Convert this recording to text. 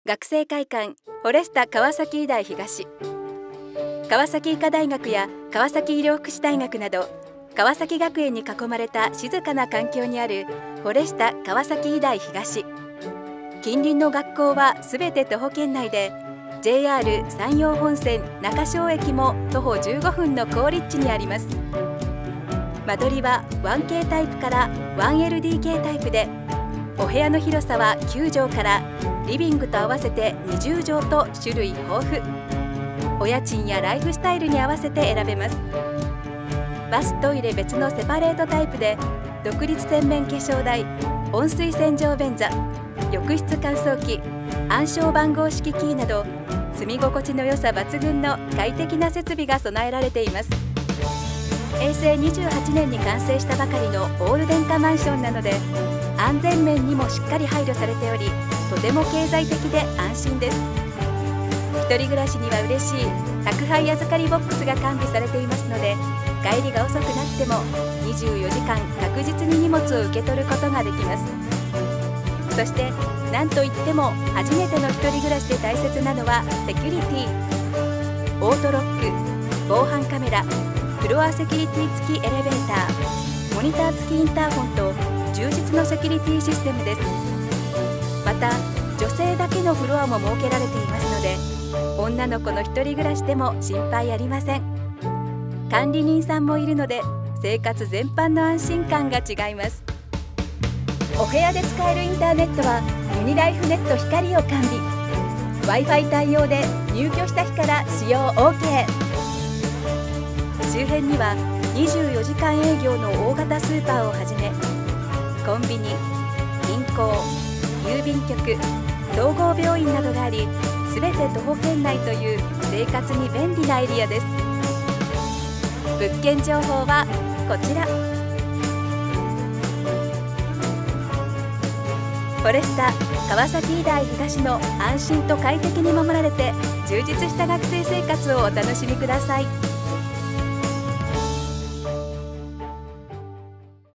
学生会館フォレスタ川崎医大東、川崎医科大学や川崎医療福祉大学など川崎学園に囲まれた静かな環境にあるフォレスタ川崎医大東。近隣の学校はすべて徒歩圏内で JR 山陽本線中小駅も徒歩15分の好立地にあります。間取りは 1K タイプから 1LDK タイプで、お部屋の広さは9畳からリビングと合わせて20畳と種類豊富。お家賃やライフスタイルに合わせて選べます。バス・トイレ別のセパレートタイプで、独立洗面化粧台、温水洗浄便座、浴室乾燥機、暗証番号式キーなど住み心地の良さ抜群の快適な設備が備えられています。平成28年に完成したばかりのオール電化マンションなので、安全面にもしっかり配慮されており、とても経済的で安心です。一人暮らしには嬉しい宅配預かりボックスが完備されていますので、帰りが遅くなっても24時間確実に荷物を受け取ることができます。そして何といっても初めての一人暮らしで大切なのはセキュリティ。オートロック、防犯カメラ、フロアセキュリティ付きエレベーター、モニター付きインターホンと充実のセキュリティシステムです。また女性だけのフロアも設けられていますので、女の子の一人暮らしでも心配ありません。管理人さんもいるので、生活全般の安心感が違います。お部屋で使えるインターネットはユニライフネット光を完備。 Wi-Fi 対応で入居した日から使用 OK。 周辺には24時間営業の大型スーパーをはじめ、コンビニ、銀行、郵便局、総合病院などがあり、すべて徒歩圏内という生活に便利なエリアです。物件情報はこちら。フォレスタ川崎医大東の安心と快適に守られて充実した学生生活をお楽しみください。